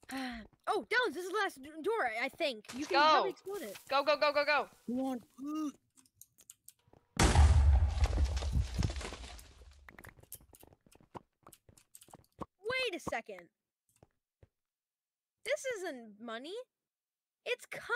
Oh, Downs, this is the last door, I think. You Let's can go. probably explode it. Go, go, go, go, go. Come on. Wait a second. This isn't money. It's